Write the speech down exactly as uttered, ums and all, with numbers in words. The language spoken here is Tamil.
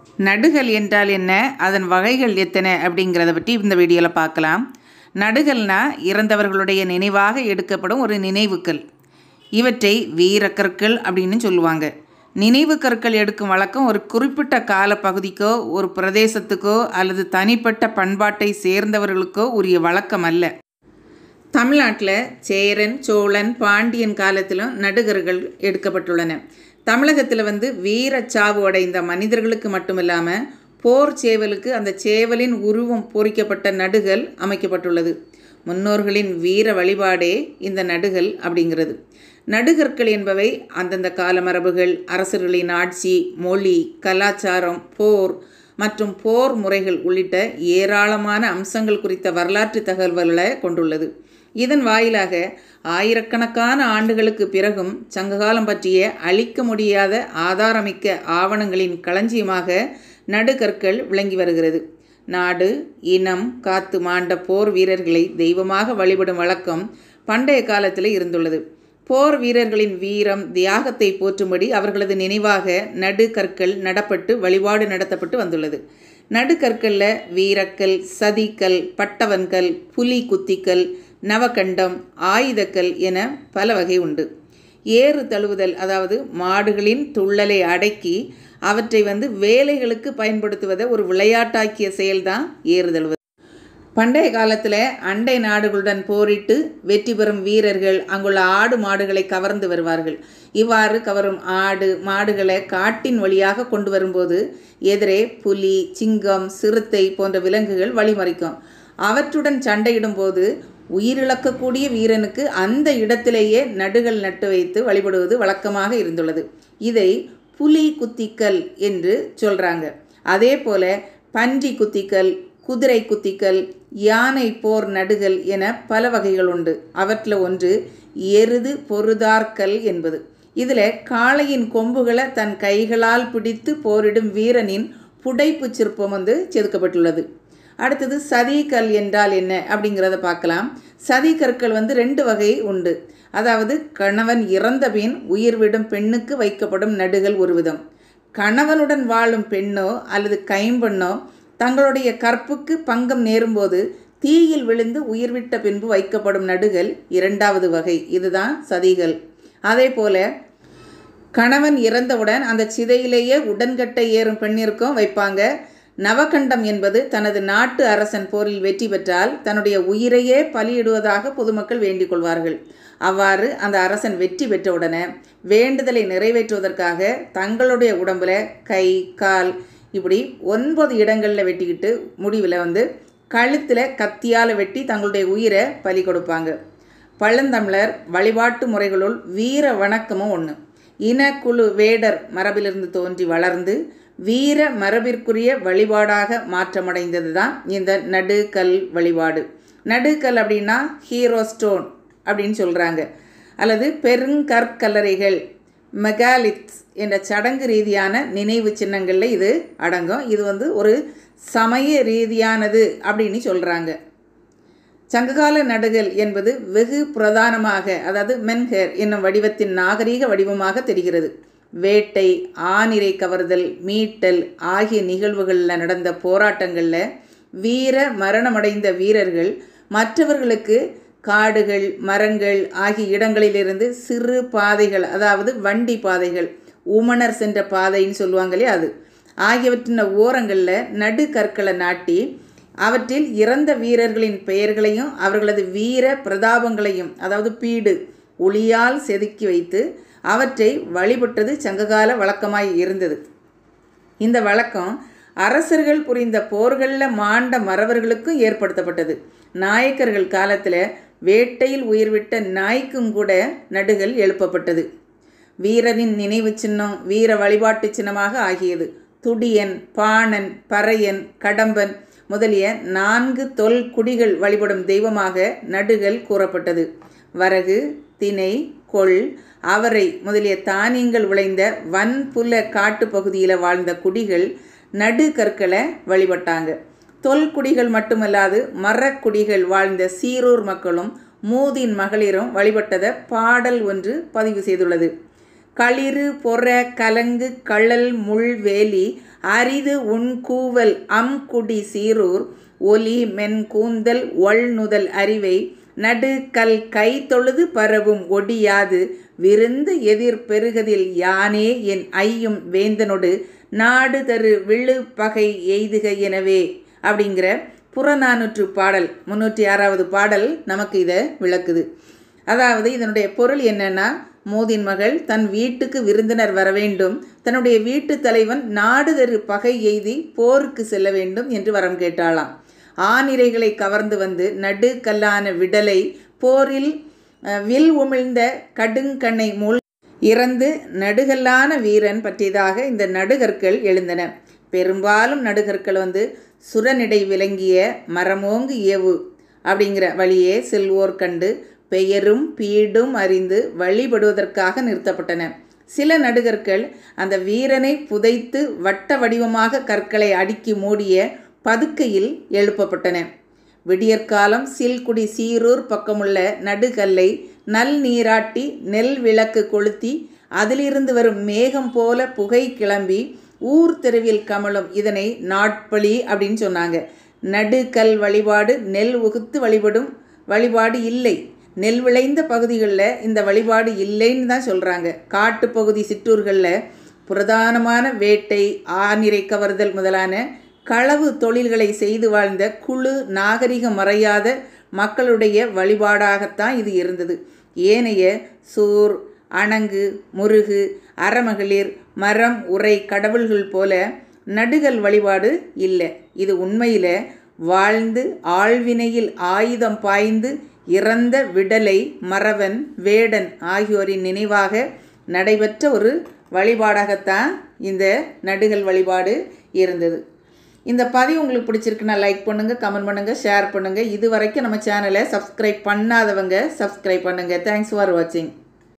நடுகள் என்றால் என்ன, அதன் வகைகள் எத்தனை அப்படிங்கிறத பற்றி இந்த வீடியோவில் பார்க்கலாம். நடுகள்னா இறந்தவர்களுடைய நினைவாக எடுக்கப்படும் ஒரு நினைவுக்கல். இவற்றை வீரக்கற்கள் அப்படின்னு சொல்லுவாங்க. நினைவு கற்கள் எடுக்கும் வழக்கம் ஒரு குறிப்பிட்ட கால பகுதிக்கோ ஒரு பிரதேசத்துக்கோ அல்லது தனிப்பட்ட பண்பாட்டை சேர்ந்தவர்களுக்கோ உரிய வழக்கம் அல்ல. தமிழ்நாட்டில் சேரன், சோழன், பாண்டியன் காலத்திலும் நடுகர்கள் எடுக்கப்பட்டுள்ளன. தமிழகத்தில் வந்து வீரச்சாவு அடைந்த மனிதர்களுக்கு மட்டுமில்லாமல் போர் சேவலுக்கு அந்த சேவலின் உருவம் பொறிக்கப்பட்ட நடுகள் அமைக்கப்பட்டுள்ளது. முன்னோர்களின் வீர வழிபாடே இந்த நடுகள் அப்படிங்கிறது. நடுகற்கள் என்பவை அந்தந்த கால மரபுகள், அரசர்களின் ஆட்சி, மொழி, கலாச்சாரம், போர் மற்றும் போர் முறைகள் உள்ளிட்ட ஏராளமான அம்சங்கள் குறித்த வரலாற்று தகவல்களை கொண்டுள்ளது. இதன் வாயிலாக ஆயிரக்கணக்கான ஆண்டுகளுக்கு பிறகும் சங்ககாலம் பற்றிய அழிக்க முடியாத ஆதாரமிக்க ஆவணங்களின் களஞ்சியமாக நடுகற்கள் விளங்கி வருகிறது. நாடு, இனம் காத்து மாண்ட போர் வீரர்களை தெய்வமாக வழிபடும் வழக்கம் பண்டைய காலத்தில் இருந்துள்ளது. போர் வீரர்களின் வீரம், தியாகத்தை போற்றும்படி அவர்களது நினைவாக நடுகற்கள் நடப்பட்டு வழிபாடு நடத்தப்பட்டு வந்துள்ளது. நடுகற்களில் வீரக்கல், சதிக்கல், பட்டவன்கல், புலி குத்திக்கல், நவகண்டம், ஆயுதக்கல் என பல வகை உண்டு. ஏறு தழுவுதல், அதாவது மாடுகளின் துள்ளலை அடக்கி அவற்றை வந்து வேலைகளுக்கு பயன்படுத்துவதை ஒரு விளையாட்டாக்கிய செயல்தான் ஏறு தழுவுதல். பண்டைய காலத்தில் அண்டை நாடுகளுடன் போரிட்டு வெற்றி பெறும் வீரர்கள் அங்குள்ள ஆடு மாடுகளை கவர்ந்து வருவார்கள். இவ்வாறு கவரும் ஆடு மாடுகளை காட்டின் வழியாக கொண்டு வரும்போது எதிரே புலி, சிங்கம், சிறுத்தை போன்ற விலங்குகள் வழிமறிக்கும். அவற்றுடன் சண்டையிடும் போது உயிரிழக்கக்கூடிய வீரனுக்கு அந்த இடத்திலேயே நடுகள் நட்டு வைத்து வழிபடுவது வழக்கமாக இருந்துள்ளது. இதை புலி குத்திக்கல் என்று சொல்கிறாங்க. அதே போல் பன்றி குத்திக்கல், குதிரை குத்திக்கல், யானை போர் நடுகள் என பல வகைகள் உண்டு. அவற்றில் ஒன்று எருது பொருதார்கல் என்பது. இதில் காளையின் கொம்புகளை தன் கைகளால் பிடித்து போரிடும் வீரனின் புடைப்பு சிற்பம் வந்து செதுக்கப்பட்டுள்ளது. அடுத்தது சதிக்கல் என்றால் என்ன அப்படிங்கிறத பார்க்கலாம். சதிக்கற்கள் வந்து ரெண்டு வகை உண்டு. அதாவது கணவன் இறந்த பின் உயிர் விடும் பெண்ணுக்கு வைக்கப்படும் நடுகள் ஒரு விதம். கணவனுடன் வாழும் பெண்ணோ அல்லது கைம்பெண்ணோ தங்களுடைய கற்புக்கு பங்கம் நேரும்போது தீயில் விழுந்து உயிர்விட்ட பின்பு வைக்கப்படும் நடுகள் இரண்டாவது வகை. இதுதான் சதிகள். அதே போல கணவன் இறந்தவுடன் அந்த சிதையிலேயே உடன்கட்டை ஏறும் பெண்ணிற்கும் வைப்பாங்க. நவகண்டம் என்பது தனது நாட்டு அரசன் போரில் வெற்றி பெற்றால் தன்னுடைய உயிரையே பலியிடுவதாக பொதுமக்கள் வேண்டிக் கொள்வார்கள். அவ்வாறு அந்த அரசன் வெற்றி பெற்றவுடனே வேண்டுதலை நிறைவேற்றுவதற்காக தங்களுடைய உடம்பில் கை, கால் இப்படி ஒன்பது இடங்களில் வெட்டிக்கிட்டு முடிவில் வந்து கழுத்தில் கத்தியால் வெட்டி தங்களுடைய உயிரை பலி கொடுப்பாங்க. பழந்தமிழர் வழிபாட்டு முறைகளுள் வீர வணக்கமும் ஒன்று. இனக்குழு வேடர் மரபிலிருந்து தோன்றி வளர்ந்து வீர மரபிற்குரிய வழிபாடாக மாற்றமடைந்தது தான் இந்த நடுகல் வழிபாடு. நடுகல் அப்படின்னா ஹீரோ ஸ்டோன் அப்படின்னு சொல்கிறாங்க. அல்லது பெருங்கற்கல்லறைகள், மெகாலித்ஸ் என்ற சடங்கு ரீதியான நினைவு சின்னங்களில் இது அடங்கும். இது வந்து ஒரு சமய ரீதியானது அப்படின்னு சொல்கிறாங்க. சங்ககால நடுகள் என்பது வெகு பிரதானமாக, அதாவது மென்ஹர் என்னும் வடிவத்தின் நாகரீக வடிவமாக தெரிகிறது. வேட்டை, ஆனிரை கவர்தல், மீட்டல் ஆகிய நிகழ்வுகளில் நடந்த போராட்டங்களில் வீர மரணமடைந்த வீரர்கள் மற்றவர்களுக்கு காடுகள், மரங்கள் ஆகிய இடங்களிலிருந்து சிறு பாதைகள், அதாவது வண்டி பாதைகள், உமணர் சென்ற பாதைன்னு சொல்லுவாங்க இல்லையா, அது ஆகியவற்றின் ஓரங்களில் நடுகற்களை நாட்டி அவற்றில் இறந்த வீரர்களின் பெயர்களையும் அவர்களது வீர பிரதாபங்களையும், அதாவது பீடு ஒளியால் செதுக்கி வைத்து அவற்றை வழிபட்டது சங்ககால வழக்கமாய் இருந்தது. இந்த வழக்கம் அரசர்கள் புரிந்த போர்களில் மாண்ட மறவர்களுக்கும் ஏற்படுத்தப்பட்டது. நாயக்கர்கள் காலத்தில் வேட்டையில் உயிர்விட்ட நாய்க்கும் கூட நடுகள் எழுப்பப்பட்டது. வீரனின் நினைவு சின்னம் வீர வழிபாட்டு சின்னமாக ஆகியது. துடியன், பாணன், பறையன், கடம்பன் முதலிய நான்கு தொல் குடிகள் வழிபடும் தெய்வமாக நடுகள் கூறப்பட்டது. வரகு, திணை, கொள், அவரை முதலிய தானியங்கள் விளைந்த வன்புல காட்டு பகுதியில் வாழ்ந்த குடிகள் நடுகற்களை வழிபட்டாங்க. தொல்குடிகள் மட்டுமல்லாது மரக்குடிகள் வாழ்ந்த சீரூர் மக்களும் மூதின் மகளிரும் வழிபட்டதை பாடல் ஒன்று பதிவு செய்துள்ளது. களிறு, பொற, கலங்கு, கள்ளல், முள், வேலி அரிது உன் கூவல் அம் குடி சீரூர் ஒலி மென் கூந்தல் ஒள் நுதல் அறிவை நடு கல் கை தொழுது பரவும் ஒடியாது விருந்து எதிர் பெருகதில் யானே என் ஐயும் வேந்தனொடு நாடு தரு விழு பகை எய்துக எனவே அப்படிங்கிற புறநானூற்று பாடல் முன்னூற்றி ஆறாவது பாடல் நமக்கு இதை விளக்குது. அதாவது இதனுடைய பொருள் என்னன்னா, மோதின் மகள் தன் வீட்டுக்கு விருந்தினர் வர வேண்டும், தன்னுடைய வீட்டு தலைவன் நாடு தரு பகை எய்தி போருக்கு செல்ல வேண்டும் என்று வரம் கேட்டாளாம். ஆனிரைகளை கவர்ந்து வந்து நடு கல்லான விடலை போரில் வில் உமிழ்ந்த கடுங்கண்ணை மூல் இறந்து நடுகல்லான வீரன் பற்றியதாக இந்த நடுகற்கள் எழுந்தன. பெரும்பாலும் நடுகற்கள் வந்து சுரனிடை விளங்கிய மரமோங்கு ஏவு அப்படிங்கிற வழியே செல்வோர் கண்டு பெயரும் பீடும் அறிந்து வழிபடுவதற்காக நிறுத்தப்பட்டன. சில நடுகற்கள் அந்த வீரனை புதைத்து வட்ட வடிவமாக கற்களை அடுக்கி மூடிய பதுக்கையில் எழுப்பப்பட்டன. விடியற்காலம் சீல்குடி சீரூர் பக்கமுள்ள நடுகல்லை நல் நீராட்டி நெல் விளக்கு கொளுத்தி அதிலிருந்து வரும் மேகம் போல புகை கிளம்பி ஊர் தெருவில் கமலும் இதனை நாட்பழி அப்படின்னு சொன்னாங்க. நடுகல் வழிபாடு நெல் உகுத்து வழிபடும் வழிபாடு இல்லை. நெல் விளைந்த பகுதிகளில் இந்த வழிபாடு இல்லைன்னு தான் சொல்கிறாங்க. காட்டுப்பகுதி சிற்றூர்களில் பிரதானமான வேட்டை, ஆனிரை கவர்தல் முதலான களவு தொழில்களை செய்து வாழ்ந்த குழு நாகரிகம் மறையாத மக்களுடைய வழிபாடாகத்தான் இது இருந்தது. ஏனைய சூர், அணங்கு, முருகு, அறமகளிர், மரம், உரை கடவுள்கள் போல நடுகல் வழிபாடு இல்லை. இது உண்மையில் வாழ்ந்து ஆழ்வினையில் ஆயுதம் பாய்ந்து இறந்த விடலை, மறவன், வேடன் ஆகியோரின் நினைவாக நடைபெற்ற ஒரு வழிபாடாகத்தான் இந்த நடுகல் வழிபாடு இருந்தது. இந்த பதிவு உங்களுக்கு பிடிச்சிருக்குன்னா லைக் பண்ணுங்கள், கமெண்ட் பண்ணுங்கள், ஷேர் பண்ணுங்கள். இது வரைக்கும் நம்ம சேனலை சப்ஸ்கிரைப் பண்ணாதவங்க சப்ஸ்கிரைப் பண்ணுங்கள். தேங்க்ஸ் ஃபார் வாட்சிங்.